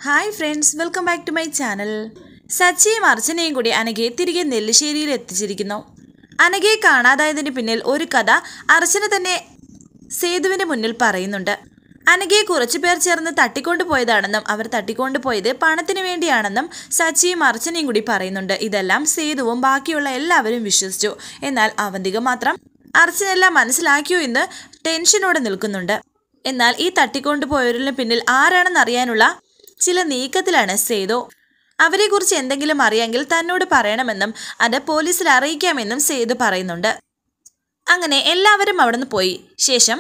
Hi friends, welcome back to my channel. സച്ചിയും അർച്ചനയും കൂടി അനഘയെ തിരികെ നെല്ലിശ്ശേരിയിൽ എത്തിച്ചിരിക്കുന്നു. അനഘയെ കാണാതായതിന് പിന്നിൽ ഒരു കഥ അർച്ചന തന്നെ സേതുവിൻ്റെ മുന്നിൽ പറയുന്നുണ്ട്. അനഘയെ കുറച്ചു പേർ ചേർന്ന് തട്ടിക്കൊണ്ടുപോയതാണെന്നും അവർ തട്ടിക്കൊണ്ടുപോയത് പണത്തിന് വേണ്ടിയാണെന്നും സച്ചിയും അർച്ചനയും കൂടി പറയുന്നുണ്ട്. ഇതെല്ലാം സേതുവും ബാക്കിയുള്ള എല്ലാവരും വിശ്വസിച്ചു. എന്നാൽ അവന്തിക മാത്രം അർച്ചന എല്ലാം മനസ്സിലാക്കിയോ എന്ന് ടെൻഷനോടെ നിൽക്കുന്നുണ്ട്. എന്നാൽ ഈ തട്ടിക്കൊണ്ടുപോയവരിന് പിന്നിൽ ആരാണെന്ന് അറിയാനുള്ള ചില നീക്കത്തിലാണ് സേതു. അവരെക്കുറിച്ച് എന്തെങ്കിലും അറിയാമെങ്കിൽ തന്നോട് പറയണമെന്നും അത് പോലീസിൽ അറിയിക്കാമെന്നും സേതു പറയുന്നുണ്ട്. അങ്ങനെ എല്ലാവരും അവിടെ നിന്ന് പോയി. ശേഷം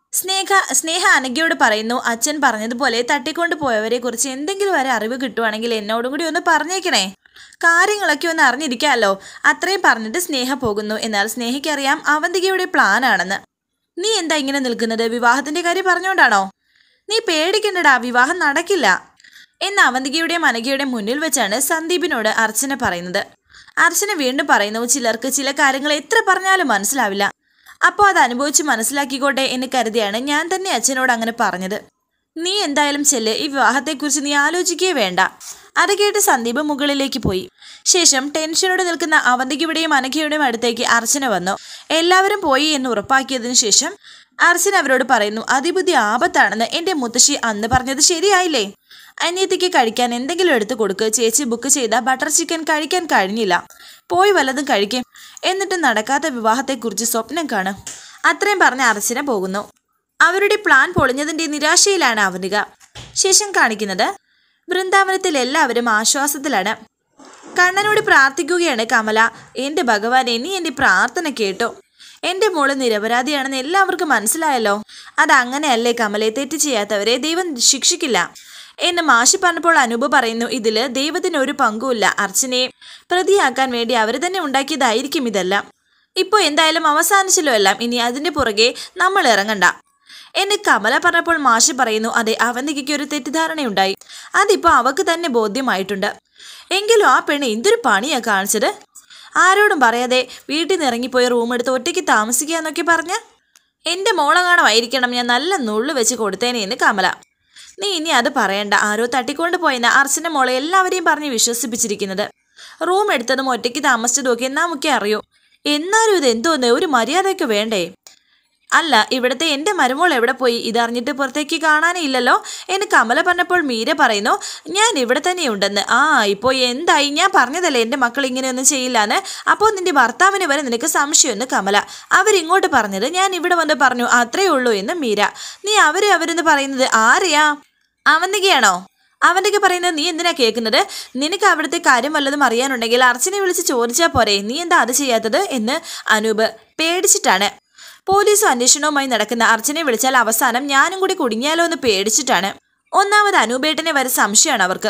സ്നേഹ അനഘയോട് പറയുന്നു, അച്ഛൻ പറഞ്ഞതുപോലെ തട്ടിക്കൊണ്ടുപോയവരെ കുറിച്ച് എന്തെങ്കിലും വരെ അറിവ് കിട്ടുവാണെങ്കിൽ എന്നോടും കൂടി ഒന്ന് പറഞ്ഞേക്കണേ, കാര്യങ്ങളൊക്കെ ഒന്ന് അറിഞ്ഞിരിക്കാമല്ലോ. അത്രയും പറഞ്ഞിട്ട് സ്നേഹ പോകുന്നു. എന്നാൽ സ്നേഹയ്ക്കറിയാം അവന്തികയുടെ പ്ലാൻ ആണെന്ന്. നീ എന്താ ഇങ്ങനെ നിൽക്കുന്നത്? വിവാഹത്തിന്റെ കാര്യം പറഞ്ഞുകൊണ്ടാണോ? നീ പേടിക്കണ്ടടാ, വിവാഹം നടക്കില്ല എന്ന് അവന്തികയുടെയും അനഘയുടെയും മുന്നിൽ വെച്ചാണ് സന്ദീപിനോട് അർച്ചന പറയുന്നത്. അർച്ചന വീണ്ടും പറയുന്നു, ചിലർക്ക് ചില കാര്യങ്ങൾ എത്ര പറഞ്ഞാലും മനസ്സിലാവില്ല. അപ്പോൾ അത് അനുഭവിച്ച് മനസ്സിലാക്കിക്കോട്ടെ എന്ന് കരുതിയാണ് ഞാൻ തന്നെ അച്ഛനോട് അങ്ങനെ പറഞ്ഞത്. നീ എന്തായാലും ചെല്ല്, ഈ വിവാഹത്തെക്കുറിച്ച് നീ ആലോചിക്കുകയേ വേണ്ട. അത് കേട്ട് സന്ദീപ് മുകളിലേക്ക് പോയി. ശേഷം ടെൻഷനോടെ നിൽക്കുന്ന അവന്തികയുടെയും അനഘയുടെയും അടുത്തേക്ക് അർച്ചന വന്നു. എല്ലാവരും പോയി എന്ന് ഉറപ്പാക്കിയതിനു ശേഷം അർച്ചന അവരോട് പറയുന്നു, അതിബുദ്ധി ആപത്താണെന്ന് എൻ്റെ മുത്തശ്ശി അന്ന് പറഞ്ഞത് ശരിയായില്ലേ? അനിയത്തിക്ക് കഴിക്കാൻ എന്തെങ്കിലും എടുത്തു കൊടുക്ക്. ചേച്ചി ബുക്ക് ചെയ്ത ബട്ടർ ചിക്കൻ കഴിക്കാൻ കഴിഞ്ഞില്ല, പോയി വല്ലതും കഴിക്കും. എന്നിട്ട് നടക്കാത്ത വിവാഹത്തെക്കുറിച്ച് സ്വപ്നം കാണും. അത്രയും പറഞ്ഞ് അർച്ചന പോകുന്നു. അവരുടെ പ്ലാൻ പൊളിഞ്ഞതിൻ്റെ നിരാശയിലാണ് അവന്തിക. ശേഷം കാണിക്കുന്നത് വൃന്ദാവനത്തിൽ എല്ലാവരും ആശ്വാസത്തിലാണ്. കണ്ണനോട് പ്രാർത്ഥിക്കുകയാണ് കമല. എൻ്റെ ഭഗവാനെ, നീ എൻ്റെ പ്രാർത്ഥന കേട്ടോ. എൻ്റെ മോള് നിരപരാധിയാണെന്ന് എല്ലാവർക്കും മനസ്സിലായല്ലോ. അതങ്ങനെയല്ലേ കമലെ, തെറ്റ് ചെയ്യാത്തവരെ ദൈവം ശിക്ഷിക്കില്ല എന്ന് മാഷി പറഞ്ഞപ്പോൾ അനൂപ് പറയുന്നു, ഇതിൽ ദൈവത്തിന് ഒരു പങ്കുമില്ല. അർച്ചനയെ പ്രതിയാക്കാൻ വേണ്ടി അവർ തന്നെ ഉണ്ടാക്കിയതായിരിക്കും ഇതെല്ലാം. ഇപ്പോൾ എന്തായാലും അവസാനിച്ചല്ലോ എല്ലാം, ഇനി അതിൻ്റെ പുറകെ നമ്മൾ ഇറങ്ങണ്ട എന്ന് കമല പറഞ്ഞപ്പോൾ മാഷി പറയുന്നു, അതെ, അവന്തികയ്ക്ക് ഒരു തെറ്റിദ്ധാരണയുണ്ടായി. അതിപ്പോൾ അവൾക്ക് തന്നെ ബോധ്യമായിട്ടുണ്ട്. എങ്കിലും ആ പെണ്ണ് എന്തൊരു പണിയാ കാണിച്ചത്. ആരോടും പറയാതെ വീട്ടിൽ നിന്ന് ഇറങ്ങിപ്പോയി റൂമെടുത്ത് ഒറ്റയ്ക്ക് താമസിക്കുക എന്നൊക്കെ പറഞ്ഞ് എൻ്റെ മോളെങ്ങാണമായിരിക്കണം ഞാൻ നല്ല നുള്ളു വെച്ച് കൊടുത്തേനെ എന്ന് കമല. നീ ഇനി അത് പറയണ്ട. ആരോ തട്ടിക്കൊണ്ട് പോയെന്ന് അർച്ചന മോളെ എല്ലാവരെയും പറഞ്ഞ് വിശ്വസിപ്പിച്ചിരിക്കുന്നത്. റൂം എടുത്തതും ഒറ്റയ്ക്ക് താമസിച്ചതും ഒക്കെ നമുക്കേ അറിയൂ. എന്നാലും ഇത് എന്തോന്ന്, ഒരു മര്യാദയൊക്കെ വേണ്ടേ? അല്ല, ഇവിടുത്തെ എൻ്റെ മരുമോൾ എവിടെ പോയി? ഇതറിഞ്ഞിട്ട് പുറത്തേക്ക് കാണാനേ ഇല്ലല്ലോ എന്ന് കമല പറഞ്ഞപ്പോൾ മീര പറയുന്നു, ഞാൻ ഇവിടെ തന്നെ ഉണ്ടെന്ന്. ഇപ്പോൾ എന്തായി? ഞാൻ പറഞ്ഞതല്ലേ എൻ്റെ മക്കൾ ഇങ്ങനെയൊന്നും ചെയ്യില്ലാന്ന്. അപ്പോൾ നിന്റെ ഭർത്താവിന് വരെ നിനക്ക് സംശയമെന്ന് കമല. അവരിങ്ങോട്ട് പറഞ്ഞത് ഞാൻ ഇവിടെ വന്ന് പറഞ്ഞു, അത്രയേ ഉള്ളൂ എന്ന് മീര. നീ അവരെന്ന് പറയുന്നത് ആരെയാ? അവന്തികയാണോ? അവന്തിക പറയുന്നത് നീ എന്തിനാ കേൾക്കുന്നത്? നിനക്ക് അവിടുത്തെ കാര്യം വല്ലതും അറിയാനുണ്ടെങ്കിൽ അർച്ചനെ വിളിച്ച് ചോദിച്ചാൽ പോരെ, നീ എന്താ അത് ചെയ്യാത്തത് എന്ന് അനൂപ് പേടിച്ചിട്ടാണ്. പോലീസും അന്വേഷണവുമായി നടക്കുന്ന അർച്ചനെ വിളിച്ചാൽ അവസാനം ഞാനും കൂടി കുടുങ്ങിയാലോ എന്ന് പേടിച്ചിട്ടാണ്. ഒന്നാമത് അനൂപേട്ടനെ വരെ സംശയമാണ് അവർക്ക്.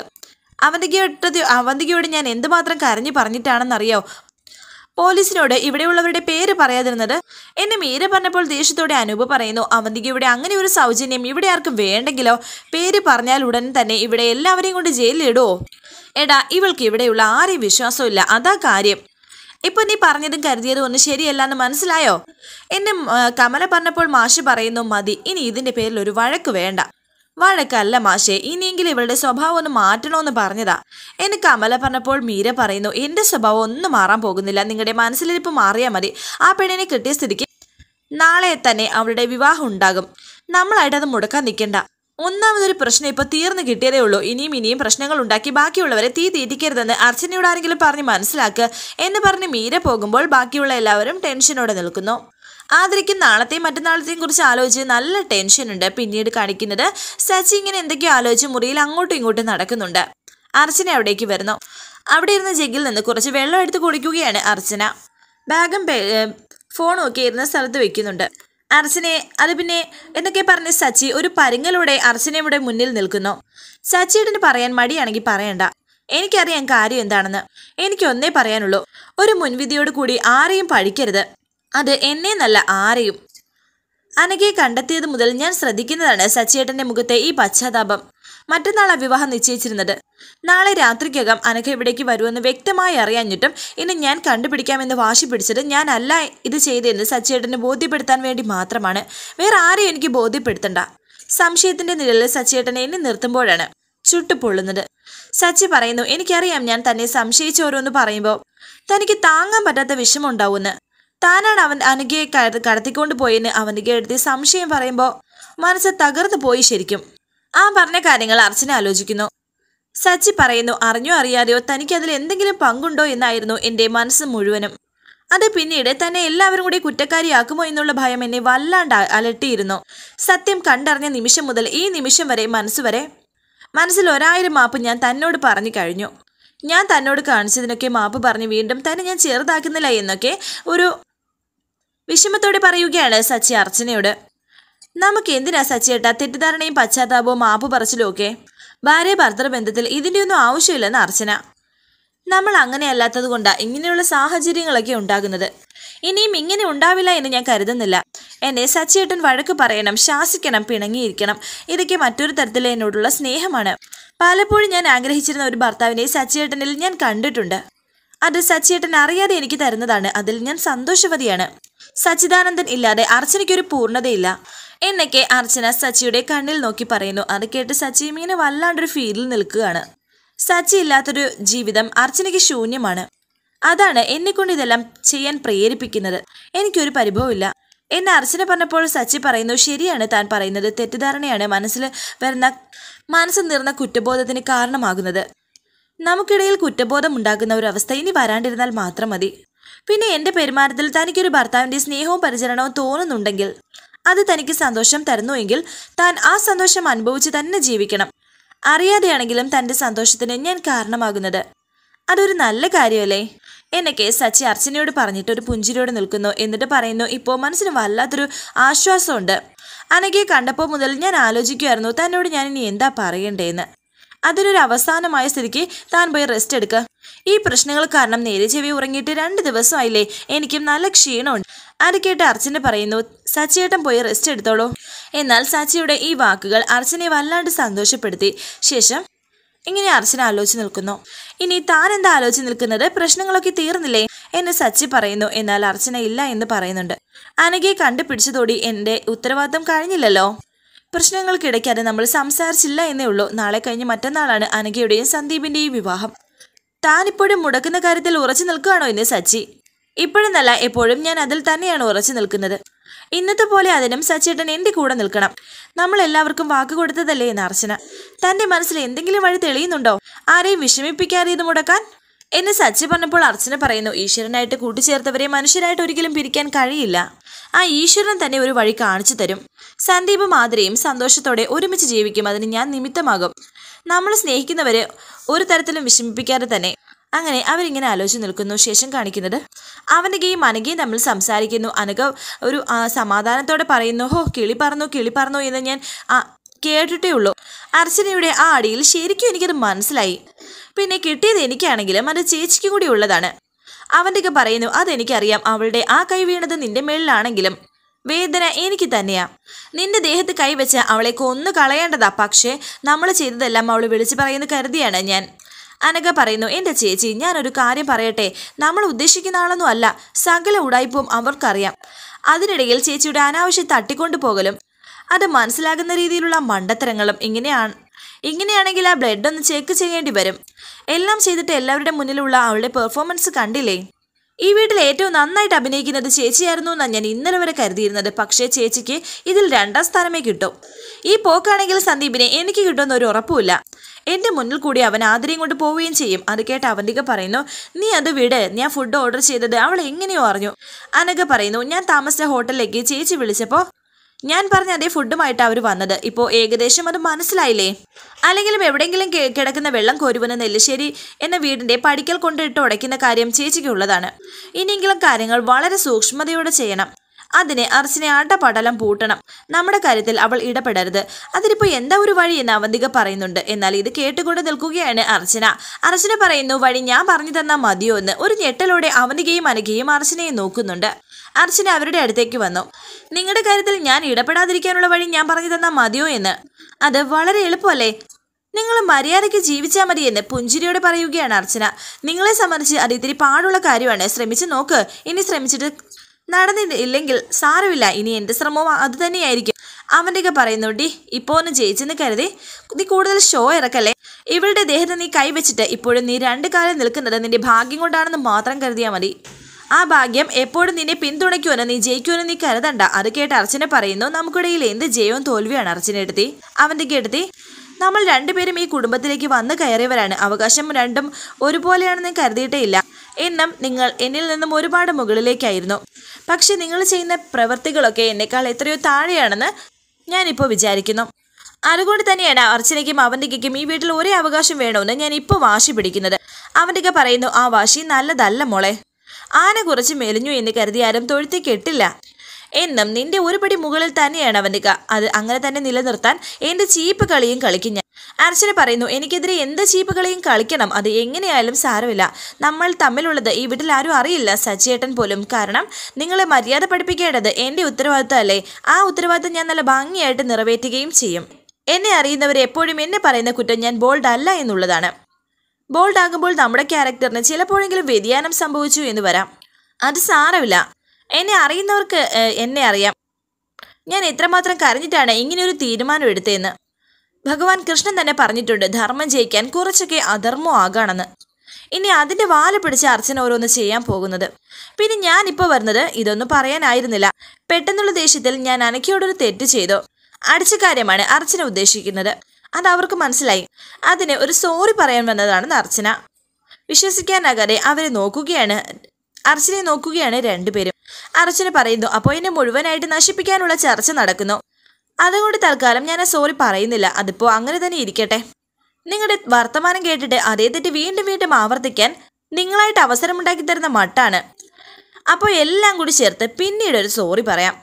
അവന്തികയോട് ഞാൻ എന്തുമാത്രം കരഞ്ഞു പറഞ്ഞിട്ടാണെന്നറിയോ പോലീസിനോട് ഇവിടെയുള്ളവരുടെ പേര് പറയാതിരുന്നത് എന്നെ മീര പറഞ്ഞപ്പോൾ ദേഷ്യത്തോടെ അനൂപ് പറയുന്നു, അവന്തികയുടെ അങ്ങനെ ഒരു സൗജന്യം ഇവിടെ ആർക്കും വേണ്ടെങ്കിലോ? പേര് പറഞ്ഞാൽ ഉടൻ തന്നെ ഇവിടെ എല്ലാവരെയും കൊണ്ട് ജയിലിലിടുവോ? എടാ, ഇവൾക്ക് ഇവിടെയുള്ള ആരെയും വിശ്വാസമില്ല, അതാ കാര്യം. ഇപ്പം നീ പറഞ്ഞതും കരുതിയതും ഒന്നും ശരിയല്ല എന്ന് മനസ്സിലായോ എന്നെ കമല പറഞ്ഞപ്പോൾ മാഷ് പറയുന്നു, മതി, ഇനി ഇതിൻ്റെ പേരിൽ ഒരു വഴക്ക് വേണ്ട. വഴക്കല്ല മാഷേ, ഇനിയെങ്കിലും ഇവളുടെ സ്വഭാവം ഒന്ന് മാറ്റണമെന്ന് പറഞ്ഞതാ എന്ന് കമല പറഞ്ഞപ്പോൾ മീര പറയുന്നു, എൻ്റെ സ്വഭാവം ഒന്നും മാറാൻ പോകുന്നില്ല. നിങ്ങളുടെ മനസ്സിലിരിപ്പ് മാറിയാൽ മതി. ആ പെണ്ണിനെ കിട്ടിയ സ്ഥിതിക്ക് നാളെ തന്നെ അവളുടെ വിവാഹം ഉണ്ടാകും. നമ്മളായിട്ട് അത് മുടക്കാൻ നിൽക്കണ്ട. ഒന്നാമതൊരു പ്രശ്നം ഇപ്പോൾ തീർന്നു കിട്ടിയതേ ഉള്ളൂ. ഇനിയും പ്രശ്നങ്ങൾ ഉണ്ടാക്കി ബാക്കിയുള്ളവരെ തീറ്റിക്കരുതെന്ന് അർച്ചനയോട് ആരെങ്കിലും പറഞ്ഞ് മനസ്സിലാക്കുക എന്ന് പറഞ്ഞ് മീര പോകുമ്പോൾ ബാക്കിയുള്ള എല്ലാവരും ടെൻഷനോടെ നിൽക്കുന്നു. ആദരിക്കും നാളത്തെയും മറ്റന്നാളത്തെയും കുറിച്ച് ആലോചിച്ച് നല്ല ടെൻഷനുണ്ട്. പിന്നീട് കാണിക്കുന്നത് സച്ചി ഇങ്ങനെ എന്തൊക്കെയോ ആലോചിച്ച് മുറിയിൽ അങ്ങോട്ടും ഇങ്ങോട്ടും നടക്കുന്നുണ്ട്. അർച്ചന അവിടേക്ക് വരുന്നു. അവിടെ ഇരുന്ന ജഗ്ഗിൽ നിന്ന് കുറച്ച് വെള്ളം എടുത്ത് കുടിക്കുകയാണ് അർച്ചന. ബാഗും ഫോണും ഒക്കെ ഇരുന്ന സ്ഥലത്ത് വെക്കുന്നുണ്ട്. അർച്ചനെ അത് പിന്നെ എന്നൊക്കെ പറഞ്ഞ് സച്ചി ഒരു പരുങ്ങലോടെ അർച്ചനയുടെ മുന്നിൽ നിൽക്കുന്നു. സച്ചിയുടെ പറയാൻ മടിയാണെങ്കിൽ പറയണ്ട, എനിക്കറിയാം കാര്യം എന്താണെന്ന്. എനിക്കൊന്നേ പറയാനുള്ളൂ, ഒരു മുൻവിധിയോട് കൂടി ആരെയും പഴിക്കരുത്. അത് എന്നെ നല്ല ആരെയും. അനഘയെ കണ്ടെത്തിയത് മുതൽ ഞാൻ ശ്രദ്ധിക്കുന്നതാണ് സച്ചിയേട്ടൻ്റെ മുഖത്തെ ഈ പശ്ചാത്താപം. മറ്റന്നാൾ വിവാഹം നിശ്ചയിച്ചിരുന്നത്. നാളെ രാത്രിക്കകം അനഘ ഇവിടേക്ക് വരുമെന്ന് വ്യക്തമായി അറിയാഞ്ഞിട്ടും ഇനി ഞാൻ കണ്ടുപിടിക്കാമെന്ന് വാശി പിടിച്ചത് ഞാനല്ല ഇത് ചെയ്തതെന്ന് സച്ചിയേട്ടനെ ബോധ്യപ്പെടുത്താൻ വേണ്ടി മാത്രമാണ്. വേറെ ആരെയും എനിക്ക് ബോധ്യപ്പെടുത്തണ്ട. സംശയത്തിന്റെ നിഴലിൽ സച്ചിയേട്ടനെ എന്നെ നിർത്തുമ്പോഴാണ് ചുട്ടുപൊള്ളുന്നത്. സച്ചി പറയുന്നു, എനിക്കറിയാം ഞാൻ തന്നെ സംശയിച്ച് ഓരോന്ന് പറയുമ്പോൾ തനിക്ക് താങ്ങാൻ പറ്റാത്ത വിഷമമുണ്ടാവുമെന്ന്. താനാണ് അനഘയെ കടത്തിക്കൊണ്ട് പോയെന്ന് അവൻ്റെ അടുത്ത് സംശയം പറയുമ്പോൾ മനസ്സ് തകർന്നു പോയി. ശരിക്കും ആ പറഞ്ഞ കാര്യങ്ങൾ അർച്ചന ആലോചിക്കുന്നു. സച്ചി പറയുന്നു, അറിഞ്ഞോ അറിയാതെയോ തനിക്കതിൽ എന്തെങ്കിലും പങ്കുണ്ടോ എന്നായിരുന്നു എൻ്റെ മനസ്സ് മുഴുവനും. അത് പിന്നീട് തന്നെ എല്ലാവരും കൂടി കുറ്റക്കാരിയാക്കുമോ എന്നുള്ള ഭയം എന്നെ വല്ലാണ്ട് അലട്ടിയിരുന്നു. സത്യം കണ്ടറിഞ്ഞ നിമിഷം മുതൽ ഈ നിമിഷം വരെ മനസ്സിൽ 1000 മാപ്പ് ഞാൻ തന്നോട് പറഞ്ഞു കഴിഞ്ഞു. ഞാൻ തന്നോട് കാണിച്ചതിനൊക്കെ മാപ്പ് പറഞ്ഞ് വീണ്ടും തന്നെ ഞാൻ ചെറുതാക്കുന്നില്ല എന്നൊക്കെ ഒരു വിഷമത്തോടെ പറയുകയാണ് സച്ചി അർച്ചനയോട്. നമുക്ക് എന്തിനാ സച്ചിയേട്ടാ തെറ്റിദ്ധാരണയും പശ്ചാത്താപവും മാപ്പ് പറച്ചിലും ഒക്കെ? ഭാര്യ ഭർത്തൃ ബന്ധത്തിൽ ഇതിൻ്റെയൊന്നും ആവശ്യമില്ലെന്ന് അർച്ചന. നമ്മൾ അങ്ങനെ അല്ലാത്തത് കൊണ്ടാണ് ഇങ്ങനെയുള്ള സാഹചര്യങ്ങളൊക്കെ ഉണ്ടാകുന്നത്. ഇനിയും ഇങ്ങനെ ഉണ്ടാവില്ല എന്ന് ഞാൻ കരുതുന്നില്ല. എന്നെ സച്ചിയേട്ടൻ വഴക്ക് പറയണം, ശാസിക്കണം, പിണങ്ങിയിരിക്കണം. ഇതൊക്കെ മറ്റൊരു തരത്തിൽ എന്നോടുള്ള സ്നേഹമാണ്. പലപ്പോഴും ഞാൻ ആഗ്രഹിച്ചിരുന്ന ഒരു ഭർത്താവിനെ സച്ചിയേട്ടനിൽ ഞാൻ കണ്ടിട്ടുണ്ട്. അത് സച്ചിയേട്ടൻ അറിയാതെ എനിക്ക് തരുന്നതാണ്. അതിൽ ഞാൻ സന്തോഷവതിയാണ്. സച്ചിദാനന്ദൻ ഇല്ലാതെ അർച്ചനയ്ക്കൊരു പൂർണ്ണതയില്ല എന്നൊക്കെ അർച്ചന സച്ചിയുടെ കണ്ണിൽ നോക്കി പറയുന്നു. അത് കേട്ട് സച്ചി ഇങ്ങനെ വല്ലാണ്ടൊരു ഫീലിൽ നിൽക്കുകയാണ്. സച്ചി ഇല്ലാത്തൊരു ജീവിതം അർച്ചനയ്ക്ക് ശൂന്യമാണ്. അതാണ് എന്നെക്കൊണ്ട് ഇതെല്ലാം ചെയ്യാൻ പ്രേരിപ്പിക്കുന്നത്. എനിക്കൊരു പരിഭവമില്ല എന്ന് അർച്ചന പറഞ്ഞപ്പോൾ സച്ചി പറയുന്നു, ശരിയാണ് താൻ പറയുന്നത്. തെറ്റിദ്ധാരണയാണ് മനസ്സ് നിറഞ്ഞ കുറ്റബോധത്തിന് കാരണമാകുന്നത്. നമുക്കിടയിൽ കുറ്റബോധം ഉണ്ടാകുന്ന ഒരു അവസ്ഥ ഇനി വരാണ്ടിരുന്നാൽ മാത്രം മതി. പിന്നെ എൻ്റെ പെരുമാറ്റത്തിൽ തനിക്കൊരു ഭർത്താവിൻ്റെ സ്നേഹവും പരിചരണവും തോന്നുന്നുണ്ടെങ്കിൽ, അത് തനിക്ക് സന്തോഷം തരുന്നുവെങ്കിൽ താൻ ആ സന്തോഷം അനുഭവിച്ച് തന്നെ ജീവിക്കണം. അറിയാതെയാണെങ്കിലും തൻ്റെ സന്തോഷത്തിന് ഞാൻ കാരണമാകുന്നത് അതൊരു നല്ല കാര്യമല്ലേ എന്നൊക്കെ സച്ചി അർച്ചനയോട് പറഞ്ഞിട്ട് ഒരു പുഞ്ചിരിയോട് നിൽക്കുന്നു. എന്നിട്ട് പറയുന്നു, ഇപ്പോൾ മനസ്സിന് വല്ലാത്തൊരു ആശ്വാസമുണ്ട്. അനഘയെ കണ്ടപ്പോൾ മുതൽ ഞാൻ ആലോചിക്കുമായിരുന്നു തന്നോട് ഞാൻ ഇനി എന്താ പറയണ്ടേന്ന്. അതിനൊരു അവസാനമായ സ്ഥിതിക്ക് താൻ പോയി റെസ്റ്റ് എടുക്കുക. ഈ പ്രശ്നങ്ങൾ കാരണം നേരെ ചെവി ഉറങ്ങിയിട്ട് 2 ദിവസമായില്ലേ, എനിക്കും നല്ല ക്ഷീണമുണ്ട്. അത് കേട്ട് അർച്ചന പറയുന്നു, സച്ചിയേട്ടൻ പോയി റെസ്റ്റ് എടുത്തോളൂ. എന്നാൽ സച്ചിയുടെ ഈ വാക്കുകൾ അർച്ചനയെ വല്ലാണ്ട് സന്തോഷപ്പെടുത്തി. ശേഷം ഇങ്ങനെ അർച്ചന ആലോചിച്ച് നിൽക്കുന്നു. ഇനി താൻ എന്താ ആലോചിച്ച് നിൽക്കുന്നത്? പ്രശ്നങ്ങളൊക്കെ തീർന്നില്ലേ എന്ന് സച്ചി പറയുന്നു. എന്നാൽ അർച്ചന ഇല്ല എന്ന് പറയുന്നുണ്ട്. അനഘയെ കണ്ടുപിടിച്ചതോടെ എൻ്റെ ഉത്തരവാദിത്തം കഴിഞ്ഞില്ലല്ലോ. പ്രശ്നങ്ങൾക്കിടയ്ക്ക് അത് നമ്മൾ സംസാരിച്ചില്ല എന്നേ ഉള്ളൂ. നാളെ കഴിഞ്ഞ് മറ്റന്നാളാണ് അനഘയുടെയും സന്ദീപിൻ്റെയും വിവാഹം. താനിപ്പോഴും മുടക്കുന്ന കാര്യത്തിൽ ഉറച്ചു നിൽക്കുകയാണോ എന്ന് സച്ചി. ഇപ്പോഴെന്നല്ല, എപ്പോഴും ഞാൻ അതിൽ തന്നെയാണ് ഉറച്ചു നിൽക്കുന്നത്. ഇന്നത്തെ പോലെ അതിനും സച്ചിയേട്ടൻ എൻ്റെ കൂടെ നിൽക്കണം. നമ്മൾ എല്ലാവർക്കും വാക്ക് കൊടുത്തതല്ലേ എന്ന് അർച്ചന. തൻ്റെ മനസ്സിൽ എന്തെങ്കിലും വഴി തെളിയുന്നുണ്ടോ ആരെയും വിഷമിപ്പിക്കാതെ ഇത് മുടക്കാൻ എന്ന് സച്ചി പറഞ്ഞപ്പോൾ അർച്ചന പറയുന്നു, ഈശ്വരനായിട്ട് കൂട്ടിച്ചേർത്തവരെ മനുഷ്യരായിട്ട് ഒരിക്കലും പിരിക്കാൻ കഴിയില്ല. ആ ഈശ്വരൻ തന്നെ ഒരു വഴി കാണിച്ചു തരും. സന്ദീപും മാധുരിയും സന്തോഷത്തോടെ ഒരുമിച്ച് ജീവിക്കും. അതിന് ഞാൻ നിമിത്തമാകും. നമ്മൾ സ്നേഹിക്കുന്നവരെ ഒരു തരത്തിലും വിഷമിപ്പിക്കാതെ തന്നെ. അങ്ങനെ അവരിങ്ങനെ ആലോചിച്ച് നിൽക്കുന്നു. ശേഷം കാണിക്കുന്നത് അവനകയും അനഘയും തമ്മിൽ സംസാരിക്കുന്നു. അനഘ ഒരു സമാധാനത്തോടെ പറയുന്നു, ഹോ കിളി പറന്നു എന്ന് ഞാൻ കേട്ടിട്ടേ ഉള്ളൂ. അർച്ചനയുടെ ആ അടിയിൽ ശരിക്കും എനിക്കത് മനസ്സിലായി. പിന്നെ കിട്ടിയത് എനിക്കാണെങ്കിലും അത് ചേച്ചിക്കും കൂടി ഉള്ളതാണ്. അവൻ്റെയൊക്കെ പറയുന്നു, അതെനിക്കറിയാം. അവളുടെ ആ കൈ വീണത് നിന്റെ മേളിലാണെങ്കിലും വേദന എനിക്ക് തന്നെയാ. നിന്റെ ദേഹത്ത് കൈവച്ച് അവളെ കൊന്നു കളയേണ്ടതാ. പക്ഷേ നമ്മൾ ചെയ്തതെല്ലാം അവൾ വിളിച്ചു പറയുന്നു കരുതിയാണ് ഞാൻ. അനഘ പറയുന്നു, എൻ്റെ ചേച്ചി ഞാനൊരു കാര്യം പറയട്ടെ. നമ്മൾ ഉദ്ദേശിക്കുന്ന ആളൊന്നും അല്ല. സകല ഉടായ്പും അവർക്കറിയാം. അതിനിടയിൽ ചേച്ചിയുടെ അനാവശ്യം തട്ടിക്കൊണ്ടു പോകലും അത് മനസ്സിലാകുന്ന രീതിയിലുള്ള മണ്ടത്തരങ്ങളും. ഇങ്ങനെയാണെങ്കിൽ ആ ബ്ലഡ് ഒന്ന് ചെക്ക് ചെയ്യേണ്ടി വരും. എല്ലാം ചെയ്തിട്ട് എല്ലാവരുടെ മുന്നിലുള്ള അവളുടെ പെർഫോമൻസ് കണ്ടില്ലേ? ഈ വീട്ടിൽ ഏറ്റവും നന്നായിട്ട് അഭിനയിക്കുന്നത് ചേച്ചിയായിരുന്നു എന്നാണ് ഞാൻ ഇന്നലെ വരെ കരുതിയിരുന്നത്. പക്ഷേ ചേച്ചിക്ക് ഇതിൽ 2ാം സ്ഥാനമേ കിട്ടും. ഈ പോക്കാണെങ്കിൽ സന്ദീപിനെ എനിക്ക് കിട്ടുമെന്നൊരു ഉറപ്പുമില്ല. എൻ്റെ മുന്നിൽ കൂടി അവൻ ആദരയും കൊണ്ട് പോവുകയും ചെയ്യും. അത് കേട്ട് അവന്തിക പറയുന്നു, നീ അത് വിട്. ഞാൻ ഫുഡ് ഓർഡർ ചെയ്തത് അവൾ എങ്ങനെയോ അറിഞ്ഞു. അനഘ പറയുന്നു, ഞാൻ താമസിച്ച ഹോട്ടലിലേക്ക് ചേച്ചി വിളിച്ചപ്പോൾ ഞാൻ പറഞ്ഞ അതേ ഫുഡുമായിട്ട് അവർ വന്നത്. ഇപ്പോൾ ഏകദേശം അത് മനസ്സിലായില്ലേ? അല്ലെങ്കിലും എവിടെയെങ്കിലും കിടക്കുന്ന വെള്ളം കോരുവെന്ന നെല്ലിശ്ശേരി എന്ന വീടിൻ്റെ പടിക്കൽ കൊണ്ടിട്ട് ഉടയ്ക്കുന്ന കാര്യം ചേച്ചിക്കുള്ളതാണ്. ഇനിയെങ്കിലും കാര്യങ്ങൾ വളരെ സൂക്ഷ്മതയോടെ ചെയ്യണം. അതിന് അർച്ചനെ ആട്ടപ്പാടലം പൂട്ടണം. നമ്മുടെ കാര്യത്തിൽ അവൾ ഇടപെടരുത്. അതിനിപ്പോൾ എന്താ ഒരു വഴി എന്ന് അവന്തിക പറയുന്നുണ്ട്. എന്നാൽ ഇത് കേട്ടുകൊണ്ട് നിൽക്കുകയാണ് അർച്ചന. അർച്ചന പറയുന്നു, വഴി ഞാൻ പറഞ്ഞു തന്നാൽ മതിയോ എന്ന്. ഒരു ഞെട്ടലോടെ അവന്തികയും അനഘയും അർച്ചനയെ നോക്കുന്നുണ്ട്. അർച്ചന അവരുടെ അടുത്തേക്ക് വന്നു. നിങ്ങളുടെ കാര്യത്തിൽ ഞാൻ ഇടപെടാതിരിക്കാനുള്ള വഴി ഞാൻ പറഞ്ഞു തന്നാൽ മതിയോ എന്ന്. അത് വളരെ എളുപ്പമല്ലേ? നിങ്ങൾ മര്യാദയ്ക്ക് ജീവിച്ചാൽ മതി എന്ന് പുഞ്ചിരിയോടെ പറയുകയാണ് അർച്ചന. നിങ്ങളെ സംബന്ധിച്ച് അത് ഇത്തിരി പാടുള്ള കാര്യമാണ്. ശ്രമിച്ച് നോക്ക്. ഇനി ശ്രമിച്ചിട്ട് നടന്നില്ലെങ്കിൽ സാരമില്ല. ഇനി എൻ്റെ ശ്രമവും അത് തന്നെയായിരിക്കും. അവന്തിക പറയുന്നു, ഡി ഇപ്പോൾ ഒന്ന് ജയിച്ചെന്ന് കരുതി നീ കൂടുതൽ ഷോ ഇറക്കല്ലേ. ഇവളുടെ ദേഹത്ത് നീ കൈവച്ചിട്ട് ഇപ്പോഴും നീ 2 കാലം നിൽക്കുന്നത് നിന്റെ ഭാഗ്യം കൊണ്ടാണെന്ന് മാത്രം കരുതിയാൽ മതി. ആ ഭാഗ്യം എപ്പോഴും നിന്നെ പിന്തുണയ്ക്കുമെന്ന് നീ ജയിക്കുമെന്ന് നീ കരുതണ്ട. അത് കേട്ട് അർച്ചന പറയുന്നു, നമുക്കിടയിൽ എന്ത് ജയവും തോൽവിയാണ് അർച്ചന എടുത്തി. അവന്തിക എടുത്തി, നമ്മൾ 2 പേരും ഈ കുടുംബത്തിലേക്ക് വന്നു കയറിയവരാണ്. അവകാശം രണ്ടും ഒരുപോലെയാണെന്ന് കരുതിയിട്ടേ ഇല്ല. എന്നും നിങ്ങൾ എന്നിൽ നിന്നും ഒരുപാട് മുകളിലേക്കായിരുന്നു. പക്ഷെ നിങ്ങൾ ചെയ്യുന്ന പ്രവൃത്തികളൊക്കെ എന്നെക്കാൾ എത്രയോ താഴെയാണെന്ന് ഞാനിപ്പോൾ വിചാരിക്കുന്നു. അതുകൊണ്ട് തന്നെയാണ് അർച്ചനയ്ക്കും അവന്തികയ്ക്കും ഈ വീട്ടിൽ ഒരേ അവകാശം വേണമെന്ന് ഞാൻ ഇപ്പോൾ വാശി പിടിക്കുന്നത്. അവന്തിക പറയുന്നു, ആ വാശി നല്ലതല്ല മോളെ. ആന കുറച്ച് മെലിഞ്ഞു എന്ന് കരുതി ആരും തൊഴുത്തി കെട്ടില്ല. എന്നും നിന്റെ ഒരു പടി മുകളിൽ തന്നെയാണ് അവന്തിക. അത് അങ്ങനെ തന്നെ നിലനിർത്താൻ എൻ്റെ ചീപ്പ് കളിയും കളിക്കും ഞാൻ. അർച്ചന പറയുന്നു, എനിക്കെതിരെ എന്ത് ചീപ്പ് കളിയും കളിക്കണം, അത് എങ്ങനെയായാലും സാരമില്ല. നമ്മൾ തമ്മിലുള്ളത് ഈ വീട്ടിൽ ആരും അറിയില്ല, സച്ചിയേട്ടൻ പോലും. കാരണം നിങ്ങളെ മര്യാദ പഠിപ്പിക്കേണ്ടത് എൻ്റെ ഉത്തരവാദിത്തമല്ലേ. ആ ഉത്തരവാദിത്തം ഞാൻ നല്ല ഭംഗിയായിട്ട് നിറവേറ്റുകയും ചെയ്യും. എന്നെ അറിയുന്നവർ എപ്പോഴും എന്നെ പറയുന്ന കുറ്റം ഞാൻ ബോൾഡ് അല്ല എന്നുള്ളതാണ്. ബോൾഡ് ആകുമ്പോൾ നമ്മുടെ ക്യാരക്ടറിന് ചിലപ്പോഴെങ്കിലും വ്യതിയാനം സംഭവിച്ചു എന്ന് വരാം. അത് സാരമില്ല. എന്നെ അറിയുന്നവർക്ക് എന്നെ അറിയാം. ഞാൻ എത്രമാത്രം കരഞ്ഞിട്ടാണ് ഇങ്ങനെയൊരു തീരുമാനം എടുത്തതെന്ന്. ഭഗവാൻ കൃഷ്ണൻ തന്നെ പറഞ്ഞിട്ടുണ്ട്, ധർമ്മം ജയിക്കാൻ കുറച്ചൊക്കെ അധർമ്മം ആകാണെന്ന്. ഇനി അതിൻ്റെ വാല് പിടിച്ച് അർച്ചന ഓരോന്ന് ചെയ്യാൻ പോകുന്നത്. പിന്നെ ഞാനിപ്പോൾ വരുന്നത് ഇതൊന്നും പറയാനായിരുന്നില്ല. പെട്ടെന്നുള്ള ദേഷ്യത്തിൽ ഞാൻ അനക്കയോടൊരു തെറ്റ് ചെയ്തു. അടിച്ച കാര്യമാണ് അർച്ചന ഉദ്ദേശിക്കുന്നത്. അത് അവർക്ക് മനസ്സിലായി. അതിന് ഒരു സോറി പറയാൻ വന്നതാണെന്ന് അർച്ചന. വിശ്വസിക്കാനാകാതെ അവരെ നോക്കുകയാണ്, അർച്ചനയെ നോക്കുകയാണ് 2 പേരും. അർച്ചന പറയുന്നു, അപ്പോൾ എന്നെ മുഴുവനായിട്ട് നശിപ്പിക്കാനുള്ള ചർച്ച നടക്കുന്നു. അതുകൊണ്ട് തൽക്കാലം ഞാൻ ആ സോറി പറയുന്നില്ല. അതിപ്പോൾ അങ്ങനെ തന്നെ ഇരിക്കട്ടെ. നിങ്ങളുടെ വർത്തമാനം കേട്ടിട്ട് അതേ തെറ്റ് വീണ്ടും വീണ്ടും ആവർത്തിക്കാൻ നിങ്ങളായിട്ട് അവസരമുണ്ടാക്കി തരുന്ന മട്ടാണ്. അപ്പോൾ എല്ലാം കൂടി ചേർത്ത് പിന്നീട് ഒരു സോറി പറയാം.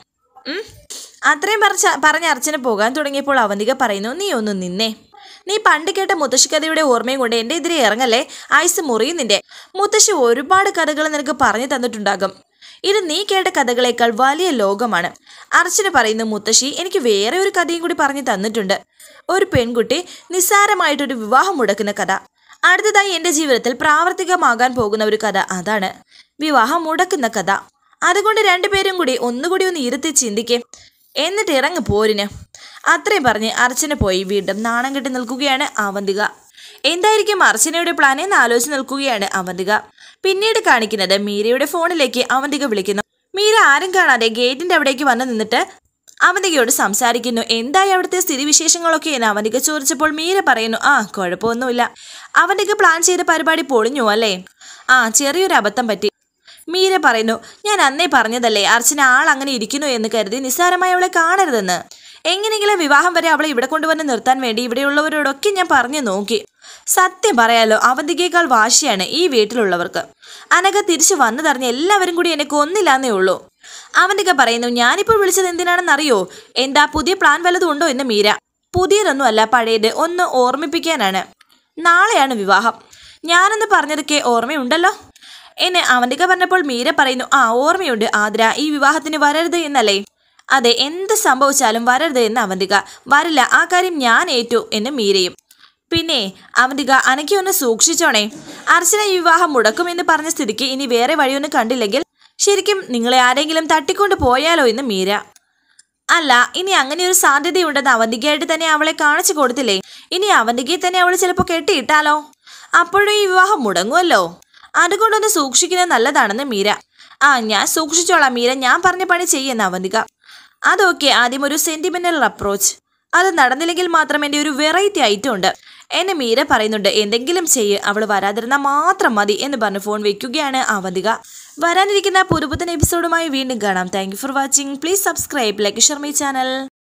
അത്രയും പറഞ്ഞ അർച്ചന പോകാൻ തുടങ്ങിയപ്പോൾ അവന്തിക പറയുന്നു, നീ ഒന്ന് നിന്നേ. നീ പണ്ട് കേട്ട മുത്തശ്ശിക്കഥയുടെ ഓർമ്മയും കൊണ്ട് എൻ്റെ എതിരെ ഇറങ്ങല്ലേ. ആയുസ് മുറിയും നിന്റെ. മുത്തശ്ശി ഒരുപാട് കഥകൾ നിനക്ക് പറഞ്ഞു തന്നിട്ടുണ്ടാകും. ഇത് നീ കേട്ട കഥകളേക്കാൾ വലിയ ലോകമാണ്. അർച്ചന പറയുന്നു, മുത്തശ്ശി എനിക്ക് വേറെ ഒരു കഥയും കൂടി പറഞ്ഞു തന്നിട്ടുണ്ട്. ഒരു പെൺകുട്ടി നിസ്സാരമായിട്ടൊരു വിവാഹം മുടക്കുന്ന കഥ. അടുത്തതായി എൻ്റെ ജീവിതത്തിൽ പ്രാവർത്തികമാകാൻ പോകുന്ന ഒരു കഥ അതാണ്, വിവാഹം മുടക്കുന്ന കഥ. അതുകൊണ്ട് 2 പേരും കൂടി ഒന്നുകൂടി ഒന്ന് ഇരുത്തി ചിന്തിക്കേ, എന്നിട്ട് ഇറങ്ങ് പോരിന്. അത്രയും പറഞ്ഞ് അർച്ചന പോയി. വീണ്ടും നാണം കെട്ടി നിൽക്കുകയാണ് അവന്തിക. എന്തായിരിക്കും അർച്ചനയുടെ പ്ലാൻ എന്ന് ആലോചിച്ച് നിൽക്കുകയാണ് അവന്തിക. പിന്നീട് കാണിക്കുന്നത് മീരയുടെ ഫോണിലേക്ക് അവന്തിക വിളിക്കുന്നു. മീര ആരും കാണാതെ ഗേറ്റിന്റെ അവിടേക്ക് വന്ന് നിന്നിട്ട് അവന്തികയോട് സംസാരിക്കുന്നു. എന്തായി അവിടുത്തെ സ്ഥിതിവിശേഷങ്ങളൊക്കെ എന്ന് അവന്തിക ചോദിച്ചപ്പോൾ മീര പറയുന്നു, കുഴപ്പമൊന്നുമില്ല. അവന്തിക പ്ലാൻ ചെയ്ത പരിപാടി പൊളിഞ്ഞു അല്ലേ? ചെറിയൊരു അബദ്ധം പറ്റി. മീര പറയുന്നു, ഞാൻ അന്നേ പറഞ്ഞതല്ലേ അർച്ചന ആൾ അങ്ങനെ ഇരിക്കുന്നു എന്ന് കരുതി നിസ്സാരമായി അവളെ കാണരുതെന്ന്. എങ്ങനെയെങ്കിലും വിവാഹം വരെ അവളെ ഇവിടെ കൊണ്ടുവന്ന് നിർത്താൻ വേണ്ടി ഇവിടെയുള്ളവരോടൊക്കെ ഞാൻ പറഞ്ഞു നോക്കി. സത്യം പറയാലോ, അവന്തികയേക്കാൾ വാശിയാണ് ഈ വീട്ടിലുള്ളവർക്ക്. അനഘ തിരിച്ചു വന്നതറിഞ്ഞ് എല്ലാവരും കൂടി എന്നെ കൊന്നില്ലാന്നേ ഉള്ളൂ. അവന്തിക പറയുന്നു, ഞാനിപ്പോൾ വിളിച്ചത് എന്തിനാണെന്നറിയോ? എന്താ പുതിയ പ്ലാൻ വല്ലതും ഉണ്ടോ എന്ന് മീര. പുതിയതൊന്നും അല്ല, പഴയത് ഒന്ന് ഓർമ്മിപ്പിക്കാനാണ്. നാളെയാണ് വിവാഹം. ഞാനെന്ന് പറഞ്ഞതൊക്കെ ഓർമ്മയുണ്ടല്ലോ എന്നെ അവന്തിക പറഞ്ഞപ്പോൾ മീര പറയുന്നു, ഓർമ്മയുണ്ട് ആതിര, ഈ വിവാഹത്തിന് വരരുത് എന്നല്ലേ? അതെ, എന്ത് സംഭവിച്ചാലും വരരുത് എന്ന് അവന്തിക. വരില്ല, ആ കാര്യം ഞാൻ ഏറ്റു എന്ന് മീരയും. പിന്നെ അവന്തിക അനക്കൊന്ന് സൂക്ഷിച്ചോണേ. അർച്ചന ഈ വിവാഹം മുടക്കുമെന്ന് പറഞ്ഞ സ്ഥിതിക്ക് ഇനി വേറെ വഴിയൊന്നും കണ്ടില്ലെങ്കിൽ ശരിക്കും നിങ്ങളെ ആരെങ്കിലും തട്ടിക്കൊണ്ട് പോയാലോ എന്ന് മീര. അല്ല, ഇനി അങ്ങനെ ഒരു സാധ്യതയുണ്ടെന്ന് അവന്തികയായിട്ട് തന്നെ അവളെ കാണിച്ചു കൊടുത്തില്ലേ? ഇനി അവന്തികയെ തന്നെ അവൾ ചിലപ്പോൾ കെട്ടിയിട്ടാലോ? അപ്പോഴും ഈ വിവാഹം മുടങ്ങുമല്ലോ. അതുകൊണ്ടൊന്ന് സൂക്ഷിക്കുന്നത് നല്ലതാണെന്ന് മീര. ഞാൻ സൂക്ഷിച്ചോളാം മീര, ഞാൻ പറഞ്ഞ പണി ചെയ്യുന്ന അവന്തിക. അതൊക്കെ ആദ്യം ഒരു സെന്റിമെന്റൽ അപ്രോച്ച്. അത് നടന്നില്ലെങ്കിൽ മാത്രം എൻ്റെ ഒരു വെറൈറ്റി ഐറ്റം ഉണ്ട് എന്നെ മീര പറയുന്നുണ്ട്. എന്തെങ്കിലും ചെയ്യ്, അവൾ വരാതിരുന്നാൽ മാത്രം മതി എന്ന് പറഞ്ഞ് ഫോൺ വെക്കുകയാണ് അവന്തിക. വരാനിരിക്കുന്ന പുതുപുത്തൻ എപ്പിസോഡുമായി വീണ്ടും കാണാം. Thank you for watching. Please subscribe, like, share my channel.